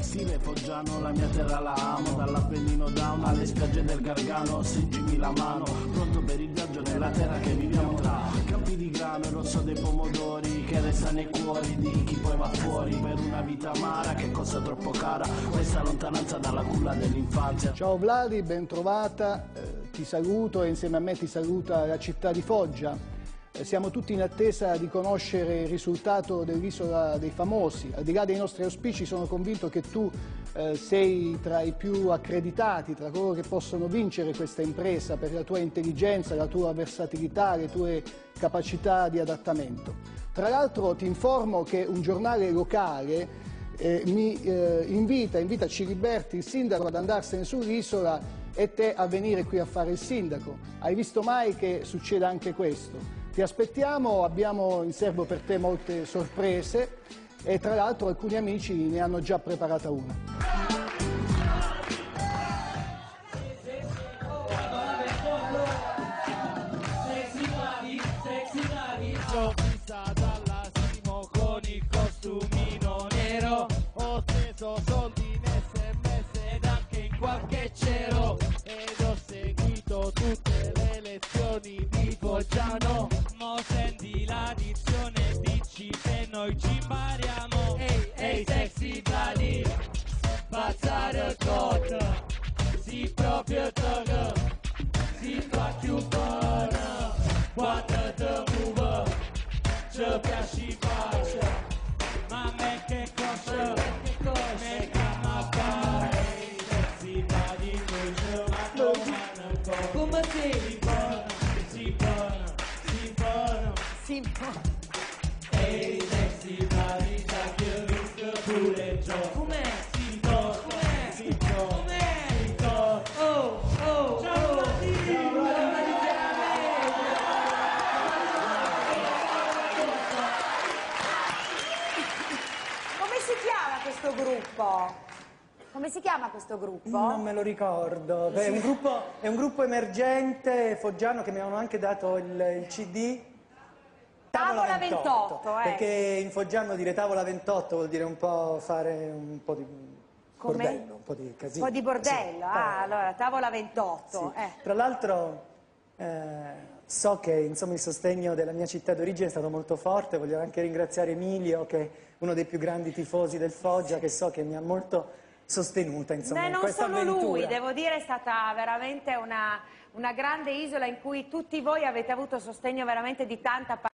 stile foggiano, la mia terra la amo, dall'Appennino down alle spiagge del Gargano, stringimi la mano, pronto per il viaggio nella terra che viviamo tra campi di grano, il rosso dei pomodori che resta nei cuori di chi poi va fuori per una vita amara che costa troppo cara, questa lontananza dalla culla dell'infanzia. Ciao Vladi, ben trovata, ti saluto e insieme a me ti saluta la città di Foggia. Siamo tutti in attesa di conoscere il risultato dell'Isola dei Famosi. Al di là dei nostri auspici sono convinto che tu sei tra i più accreditati, tra coloro che possono vincere questa impresa per la tua intelligenza, la tua versatilità, le tue capacità di adattamento. Tra l'altro ti informo che un giornale locale invita Ciliberti, il sindaco, ad andarsene sull'isola e te a venire qui a fare il sindaco. Hai visto mai che succeda anche questo? Ti aspettiamo, abbiamo in serbo per te molte sorprese e tra l'altro alcuni amici ne hanno già preparata una. Con il costumino nero, ho speso soldi in SMS ed anche in qualche cero ed ho seguito tutte le lezioni di Foggiano. Mo senti la dizione, dici che noi ci impariamo. Ehi, ehi sexy Vladi, passare il code, si proprio toga, si fa più buona, quando te muove, ci piaci faccia, ma a me che cosa, me chiama fare, sexy Vladi, noi ci raccomando un po'. Come si buona, si buona, si buona, si buona. Ehi sexy Vladi, già che ho visto pure il gioco. Com'è? Si buona, si buona, si buona. Oh, oh, ciao Vladi! Come si chiama questo gruppo? Come si chiama questo gruppo? Non me lo ricordo. Beh, è un gruppo emergente foggiano che mi avevano anche dato il CD. Tavola 28, Perché in foggiano dire tavola 28 vuol dire un po' fare un po' di bordello, un po' di casino. Un po' di bordello, Sì, allora tavola 28. sì. Tra l'altro so che insomma, il sostegno della mia città d'origine è stato molto forte, voglio anche ringraziare Emilio che è uno dei più grandi tifosi del Foggia, che so che mi ha molto sostenuta insomma, in non questa solo avventura. lui, devo dire è stata veramente una grande isola in cui tutti voi avete avuto sostegno veramente di tanta